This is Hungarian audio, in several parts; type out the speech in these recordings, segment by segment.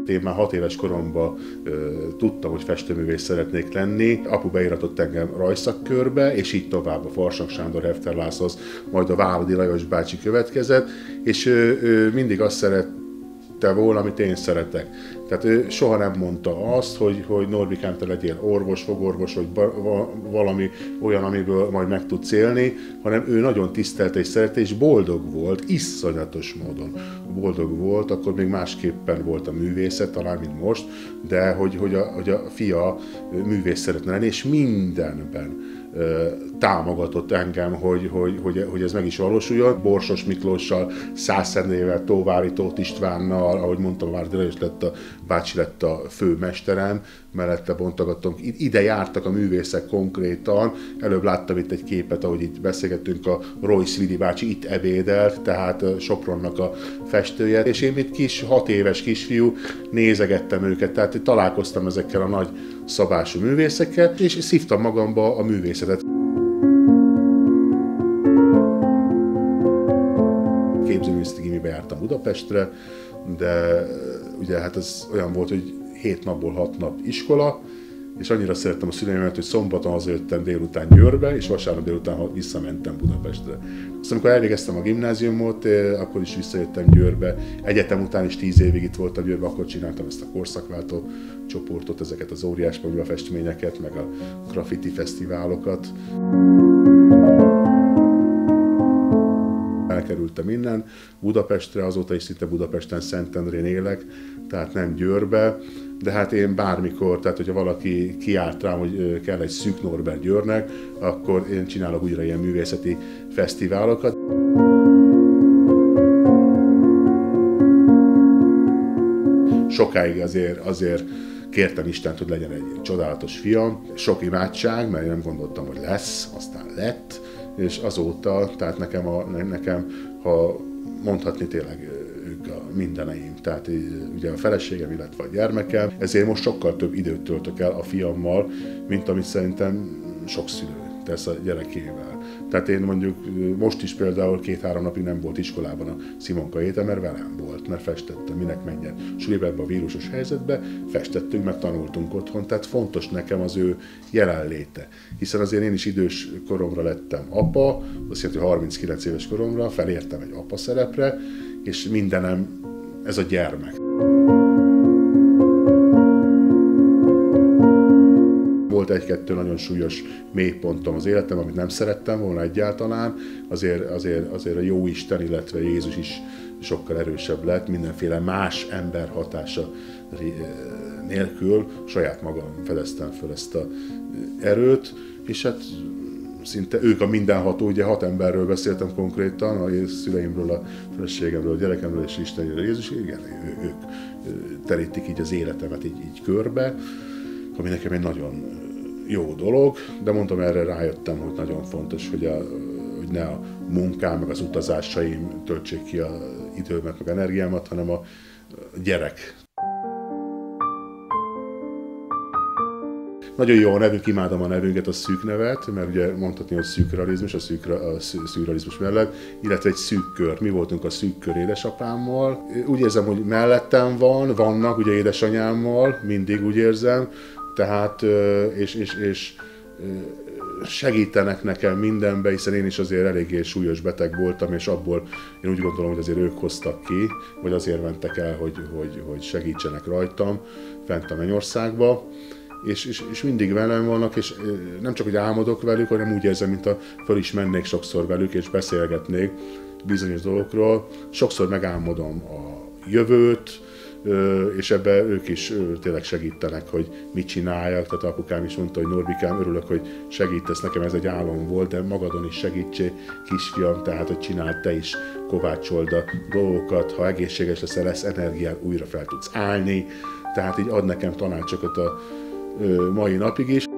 Én már 6 éves koromban tudtam, hogy festőművész szeretnék lenni. Apu beiratott engem rajszakkörbe, és így tovább a Farsak Sándor Hefterlászhoz, majd a Váradi Lajos bácsi következett, és ő mindig azt szerette volna, amit én szeretek. Tehát ő soha nem mondta azt, hogy Norbikám, te legyél orvos, fogorvos, vagy valami olyan, amiből majd meg tudsz élni, hanem ő nagyon tisztelte és szerette, és boldog volt, iszonyatos módon boldog volt, akkor még másképpen volt a művészet, talán mint most, de hogy a fia művész szeretne lenni, és mindenben támogatott engem, hogy ez meg is valósuljon. Borsos Miklóssal, Szászendrével, Tóvári Tóth Istvánnal, ahogy mondtam, Váradi Lajos bácsi lett a főmesterem, mellette bontogattam. Ide jártak a művészek konkrétan. Előbb láttam itt egy képet, ahogy itt beszélgettünk, a Royce Vidi bácsi itt ebédelt, tehát Sopronnak a festője. És én itt 6 éves kisfiú nézegettem őket, tehát találkoztam ezekkel a nagy szabású művészekkel, és szívtam magamba a művészetet. Képzőművészeti gimibe jártam Budapestre, de ugye hát ez olyan volt, hogy 7 napból 6 nap iskola, és annyira szerettem a szüleimet, hogy szombaton hazajöttem délután Győrbe, és vasárnap délután visszamentem Budapestre. Aztán amikor elvégeztem a gimnáziumot, akkor is visszajöttem Győrbe. Egyetem után is 10 évig itt voltam Győrbe, akkor csináltam ezt a korszakváltó csoportot, ezeket az óriás festményeket, meg a graffiti fesztiválokat. Elkerültem innen Budapestre, azóta is szinte Budapesten, Szentendrén élek, tehát nem Győrbe, de hát én bármikor, tehát hogyha valaki kiállt rám, hogy kell egy Szűk Norbert Győrnek, akkor én csinálok újra ilyen művészeti fesztiválokat. Sokáig azért kértem Istent, hogy legyen egy csodálatos fiam. Sok imádság, mert én nem gondoltam, hogy lesz, aztán lett, és azóta, tehát nekem ha mondhatni tényleg ők a mindeneim, tehát ugye a feleségem, illetve a gyermekem, ezért most sokkal több időt töltök el a fiammal, mint amit szerintem sok szülő tesz a gyerekével. Tehát én mondjuk most is például 2-3 napig nem volt iskolában a Simonka Éte, mert velem volt, mert festettem, minek menjen suliba ebbe a vírusos helyzetbe, festettünk, meg tanultunk otthon, tehát fontos nekem az ő jelenléte. Hiszen azért én is idős koromra lettem apa, azt jelenti, hogy 39 éves koromra felértem egy apa szerepre, és mindenem ez a gyermek. Volt 1-2 nagyon súlyos mélypontom az életem, amit nem szerettem volna egyáltalán, azért a Jóisten, illetve Jézus is sokkal erősebb lett, mindenféle más ember hatása nélkül, saját magam fedeztem fel ezt az erőt, és hát szinte ők a mindenható, ugye 6 emberről beszéltem konkrétan, a szüleimről, a feleségemről, a gyerekemről és Istenről, Jézus, igen, ők terítik így az életemet így körbe, ami nekem egy nagyon jó dolog, de mondtam, erre rájöttem, hogy nagyon fontos, hogy ne a munkám, meg az utazásaim töltsék ki az időmet, meg energiámat, hanem a gyerek. Nagyon jó a nevünk, imádom a nevünket, a Szűk nevet, mert ugye mondhatni, hogy szűkrealizmus, a szűkrealizmus mellett, illetve egy szűk kör. Mi voltunk a szűk kör édesapámmal. Úgy érzem, hogy mellettem vannak ugye édesanyámmal, mindig úgy érzem, tehát és segítenek nekem mindenbe, hiszen én is azért eléggé súlyos beteg voltam, és abból én úgy gondolom, hogy azért ők hoztak ki, vagy azért mentek el, hogy segítsenek rajtam fent a Mennyországba. És mindig velem vannak, és nem csak, hogy álmodok velük, hanem úgy érzem, mintha föl is mennék sokszor velük, és beszélgetnék bizonyos dolgokról. Sokszor megálmodom a jövőt, és ebben ők is tényleg segítenek, hogy mit csináljak. Tehát apukám is mondta, hogy Norbikám, örülök, hogy segítesz, nekem ez egy álom volt, de magadon is segítsél, kisfiam, tehát hogy csináld te is, kovácsold a dolgokat, ha egészséges leszel, lesz energiád, újra fel tudsz állni. Tehát így ad nekem tanácsokat a mai napig is.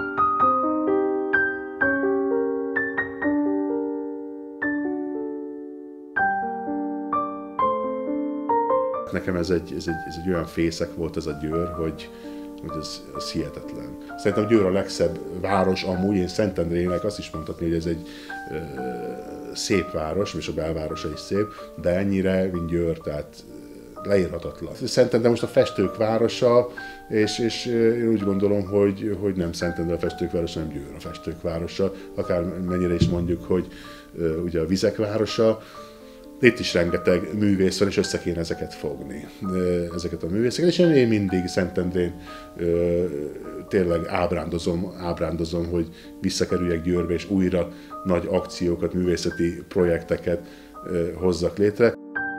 Nekem ez egy olyan fészek volt ez a Győr, hogy ez hihetetlen. Szerintem Győr a legszebb város amúgy, én Szentendrének azt is mondhatni, hogy ez egy szép város, és a belvárosa is szép, de ennyire, mint Győr, tehát leírhatatlan. Szentendre most a festők városa, és én úgy gondolom, hogy nem Szentendre a festők városa, hanem Győr a festők városa, akár mennyire is mondjuk, hogy ugye a vizek városa. Itt is rengeteg művész van, és össze kéne ezeket fogni, ezeket a művészeket. És én mindig Szentendrén tényleg ábrándozom, hogy visszakerüljek Győrbe, és újra nagy akciókat, művészeti projekteket hozzak létre.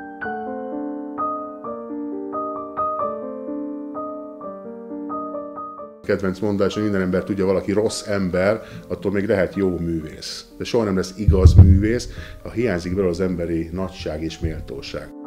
Kedvenc mondás, hogy minden ember tudja, valaki rossz ember, attól még lehet jó művész. De soha nem lesz igaz művész, ha hiányzik belőle az emberi nagyság és méltóság.